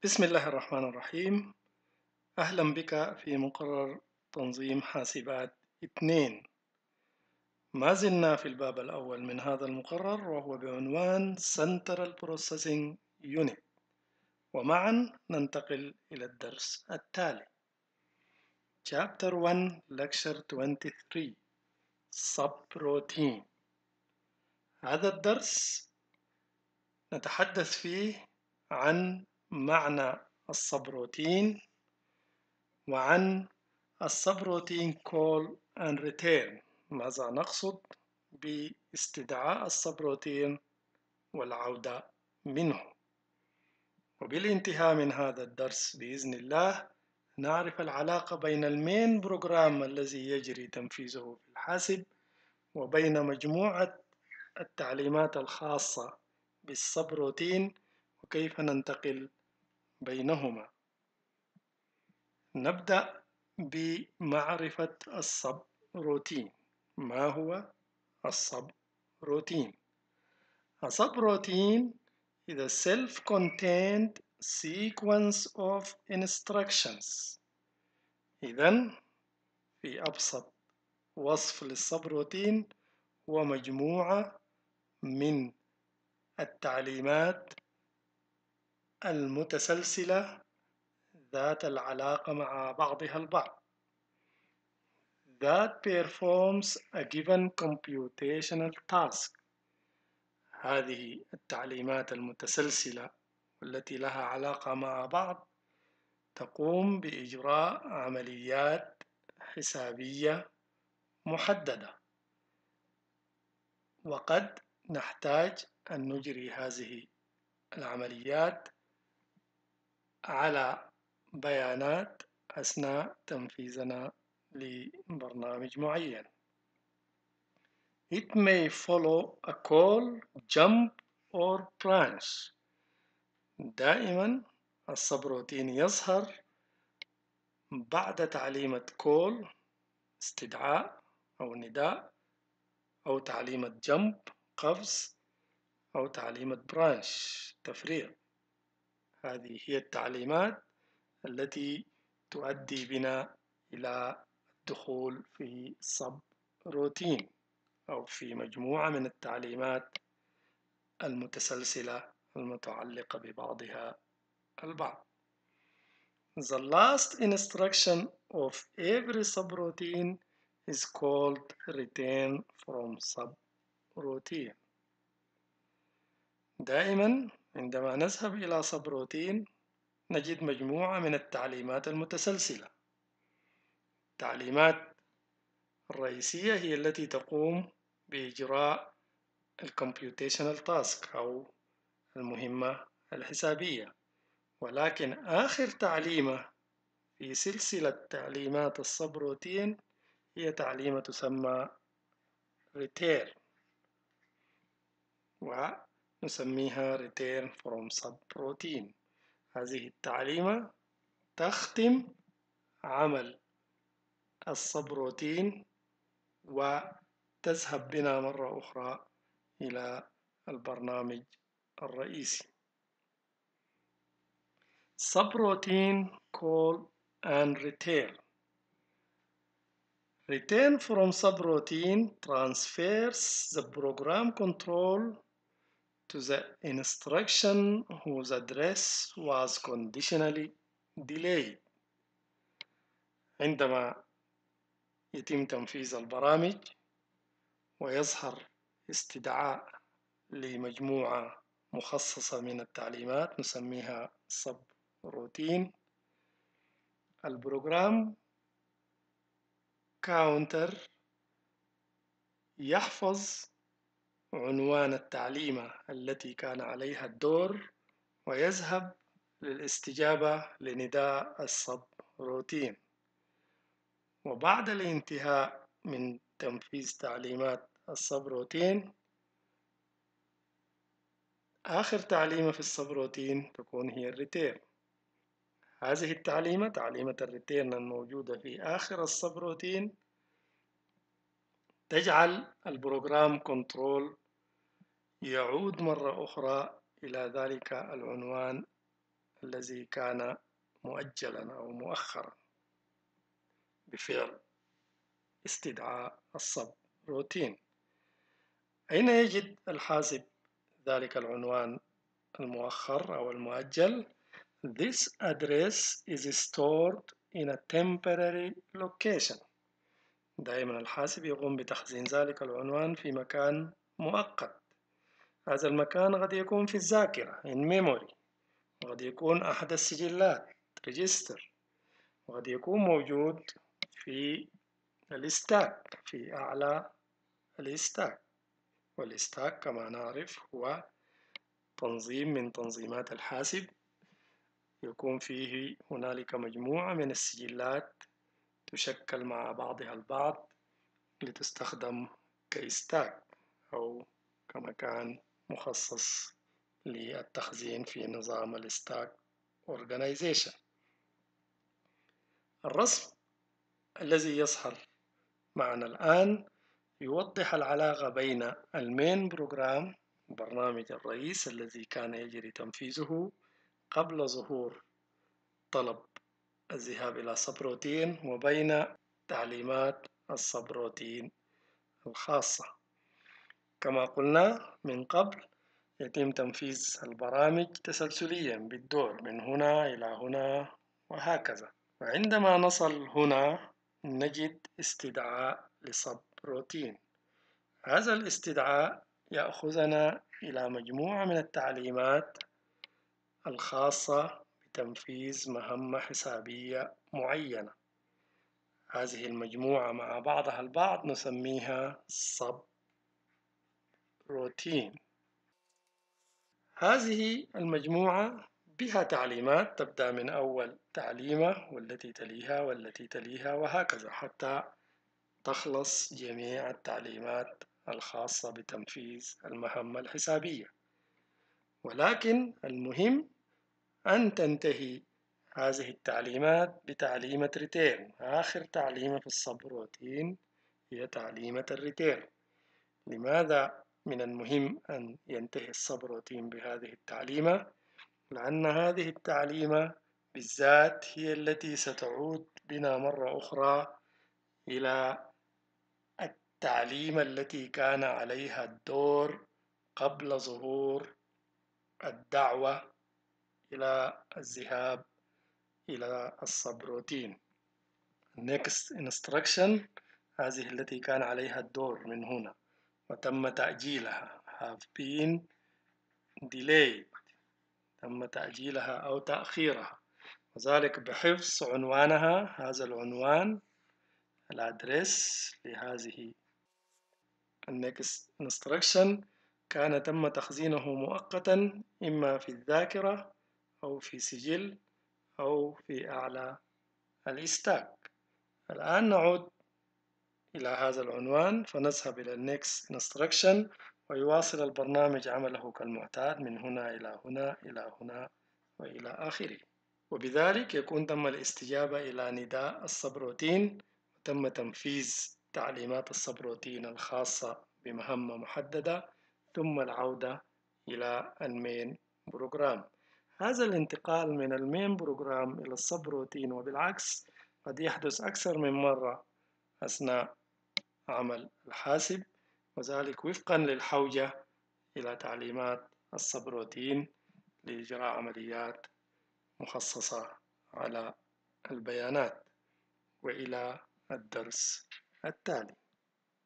بسم الله الرحمن الرحيم. أهلا بك في مقرر تنظيم حاسبات 2. ما زلنا في الباب الأول من هذا المقرر وهو بعنوان Central Processing Unit، ومعا ننتقل إلى الدرس التالي. Chapter 1 Lecture 23 Subroutine. هذا الدرس نتحدث فيه عن معنى السبروتين وعن السبروتين call and return. ماذا نقصد باستدعاء السبروتين والعودة منه؟ وبالانتهاء من هذا الدرس بإذن الله نعرف العلاقة بين المين بروجرام الذي يجري تنفيذه في الحاسب وبين مجموعة التعليمات الخاصة بالسبروتين وكيف ننتقل بينهما. نبدأ بمعرفة السب روتين. ما هو السب روتين؟ A subroutine is a self-contained sequence of instructions. إذن في أبسط وصف للسبروتين هو مجموعة من التعليمات المتسلسلة ذات العلاقة مع بعضها البعض that performs a given computational task. هذه التعليمات المتسلسلة والتي لها علاقة مع بعض تقوم بإجراء عمليات حسابية محددة، وقد نحتاج أن نجري هذه العمليات على بيانات أثناء تنفيذنا لبرنامج معين. It may follow a call, jump or branch. دائما السبروتين يظهر بعد تعليمة call استدعاء أو نداء، أو تعليمة jump قفز، أو تعليمة branch تفريع. هذه هي التعليمات التي تؤدي بنا إلى الدخول في subroutine أو في مجموعة من التعليمات المتسلسلة المتعلقة ببعضها البعض. The last instruction of every subroutine is called return from subroutine. دائما عندما نذهب إلى subroutine نجد مجموعة من التعليمات المتسلسلة. التعليمات الرئيسية هي التي تقوم بإجراء الكمبيوتيشنال تاسك أو المهمة الحسابية، ولكن آخر تعليمة في سلسلة تعليمات السبروتين هي تعليمة تسمى return، ونسميها return from subroutine. هذه التعليمة تختم عمل السبروتين وتذهب بنا مرة أخرى إلى البرنامج الرئيسي. Subroutine call and return. Return from subroutine transfers the program control to the instruction whose address was conditionally delayed. عندما يتم تنفيذ البرامج ويظهر استدعاء لمجموعة مخصصة من التعليمات نسميها subroutine، البروجرام كاونتر يحفظ عنوان التعليمة التي كان عليها الدور ويذهب للاستجابة لنداء السبروتين. وبعد الانتهاء من تنفيذ تعليمات السبروتين آخر تعليمة في السبروتين تكون هي الريتيرن. هذه التعليمة تعليمة الريتيرن الموجودة في آخر السبروتين تجعل البروجرام كنترول يعود مرة أخرى إلى ذلك العنوان الذي كان مؤجلا أو مؤخرا بفعل استدعاء الصب روتين. أين يجد الحاسب ذلك العنوان المؤخر أو المؤجل؟ This address is stored in a temporary location. دائما الحاسب يقوم بتخزين ذلك العنوان في مكان مؤقت. هذا المكان قد يكون في الذاكرة in memory، وقد يكون أحد السجلات register، وقد يكون موجود في الستاك في أعلى الستاك. والستاك كما نعرف هو تنظيم من تنظيمات الحاسب يكون فيه هنالك مجموعة من السجلات تشكل مع بعضها البعض لتستخدم كستاك أو كمكان مخصص للتخزين في نظام الستاك organization. الرسم الذي يظهر معنا الآن يوضح العلاقة بين المين بروجرام برنامج الرئيس الذي كان يجري تنفيذه قبل ظهور طلب الذهاب إلى سبروتين وبين تعليمات السبروتين الخاصة. كما قلنا من قبل يتم تنفيذ البرامج تسلسليا بالدور من هنا إلى هنا وهكذا، وعندما نصل هنا نجد استدعاء لسبروتين. هذا الاستدعاء يأخذنا إلى مجموعة من التعليمات الخاصة بتنفيذ مهمة حسابية معينة. هذه المجموعة مع بعضها البعض نسميها subroutine. هذه المجموعة بها تعليمات تبدأ من أول تعليمة والتي تليها والتي تليها وهكذا حتى تخلص جميع التعليمات الخاصة بتنفيذ المهمة الحسابية. ولكن المهم أن تنتهي هذه التعليمات بتعليمة ريتيرن. آخر تعليمة في السبروتين هي تعليمة الريتيرن. لماذا من المهم أن ينتهي السبروتين بهذه التعليمة؟ لأن هذه التعليمة بالذات هي التي ستعود بنا مرة أخرى إلى التعليمة التي كان عليها الدور قبل ظهور الدعوة إلى الذهاب إلى السبروتين. next instruction هذه التي كان عليها الدور من هنا وتم تأجيلها have been delayed، تم تأجيلها أو تأخيرها، وذلك بحفظ عنوانها. هذا العنوان الأدرس لهذه next instruction كان تم تخزينه مؤقتا إما في الذاكرة أو في سجل أو في أعلى الستاك. الآن نعود إلى هذا العنوان فنذهب إلى next instruction ويواصل البرنامج عمله كالمعتاد من هنا إلى هنا إلى هنا وإلى آخره. وبذلك يكون تم الاستجابة إلى نداء السبروتين وتم تنفيذ تعليمات السبروتين الخاصة بمهمة محددة ثم العودة إلى المين بروجرام. هذا الانتقال من المين بروجرام إلى السبروتين وبالعكس قد يحدث أكثر من مرة أثناء عمل الحاسب، وذلك وفقا للحوجة إلى تعليمات السبروتين لإجراء عمليات مخصصة على البيانات. وإلى الدرس التالي.